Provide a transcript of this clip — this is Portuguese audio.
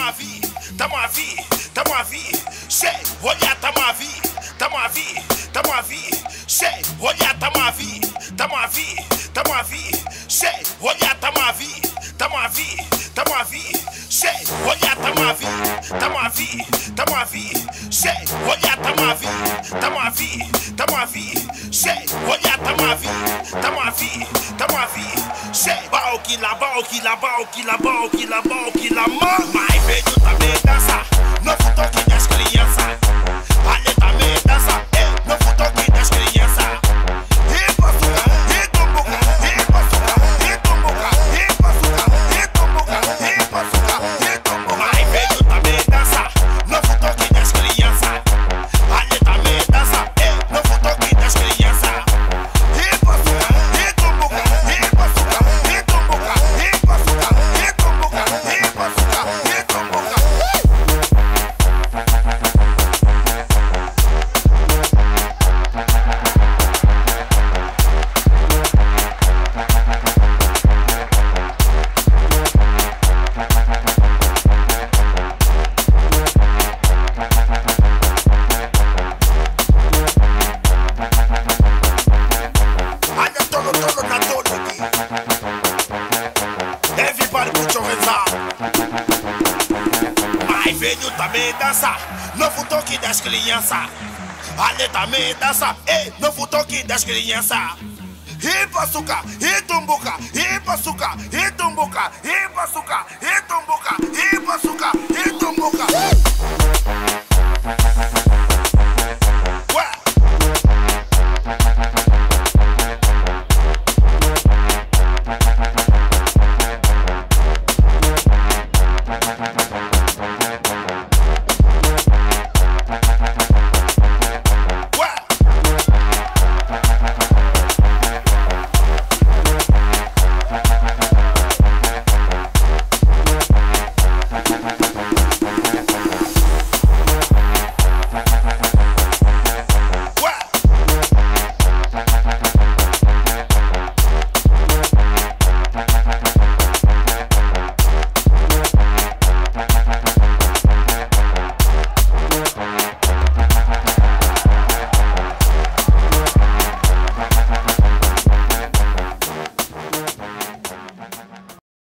a vir, tamo a vir, tamo a vir. Che, olha, tamo a vir, tamo a vir, tamo a vir. Che, olha, tamo a vir, tamo a vir, tamo a vir. Che, olha, tamo a vir, tamo a vir, tamo a vir. Che, olha, tamo a vir, tamo a vir, tamo a vir. Che, olha, tamo a vir, tamo a vir, tamo a vir. Che, olha, tamo a vir, tamo a vir, tamo a vir. Che, balquila, balquila, balquila, balquila, balquila, mano. Mas veio também dançar, novo toque das crianças. Ali também dança, novo toque das crianças. E paçuca, e tumbuca, e paçuca, e tumbuca, e paçuca, e tumbuca, e paçuca, e tumbuca. Mas veio também dançar, novo toque das crianças. Ali também dança, novo toque das crianças. E paçuca, e tumbuca, e paçuca, e tumbuca, e paçuca, e tumbuca, e paçuca, e tumbuca. Olha todo na todo aqui. Everybody put your hands up. Mas veio também dançar, novo toque das crianças. Ali também dança, novo toque das crianças. E paçuca, e tumbuca, e paçuca, e tumbuca, e paçuca, e